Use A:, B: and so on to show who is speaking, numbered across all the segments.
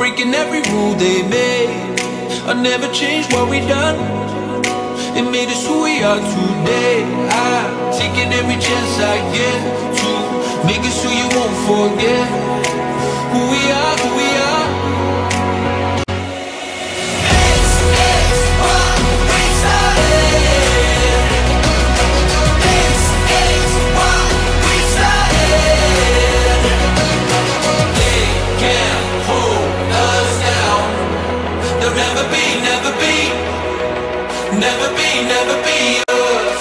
A: breaking every rule they made. I never changed what we done. It made us who we are today. I'm taking every chance I get to make it so you won't forget who we are, who we are. Never be us.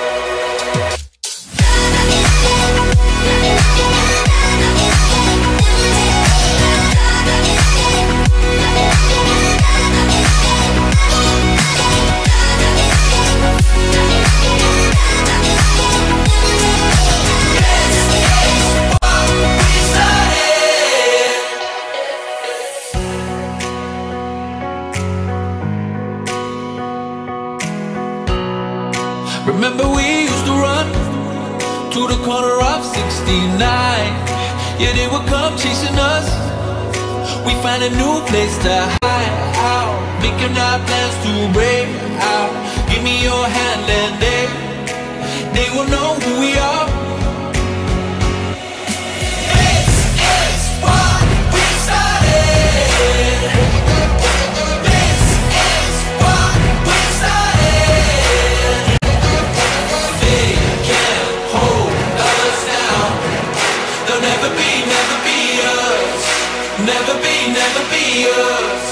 A: Remember we used to run to the corner of 69. Yeah, they would come chasing us. We find a new place to hide out, making our plans to break out. Give me your hand and they will know who we are. This is what we started. This is what we started. They can't hold us down. They'll never be us. Never be us.